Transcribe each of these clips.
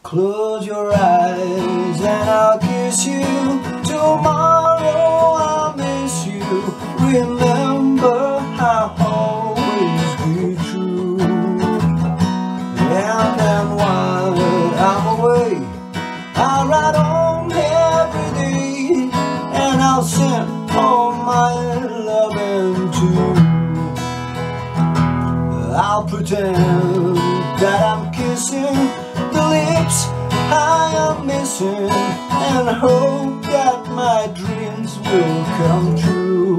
Close your eyes and I'll kiss you. Tomorrow I'll miss you. Remember I'll always be true. And then while I'm away, I'll ride home every day, and I'll send all my loving to you. I'll pretend that I'm kissing the lips I am missing, and hope that my dreams will come true.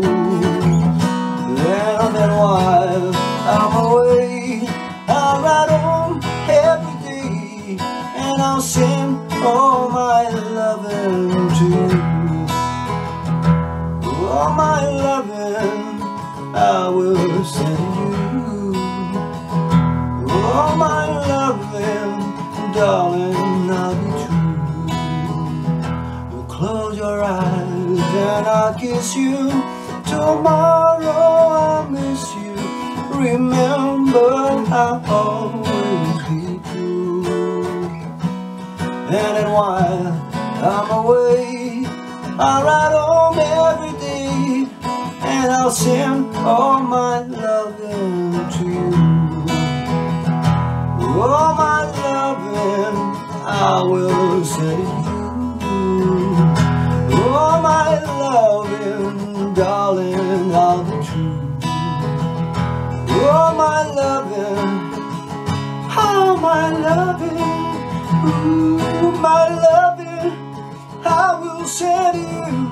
And then while I'm away, I'll ride home every day, and I'll send all my loving to you. All my loving I will send you. All my loving, darling, I'll be true. Close your eyes and I'll kiss you. Tomorrow I'll miss you. Remember I'll always be true. And then while I'm away, I'll ride home every day, and I'll send all my loving to you. All my loving I will send you. All my loving, darling, I'll be true. All my loving, ooh, my loving, I will send you.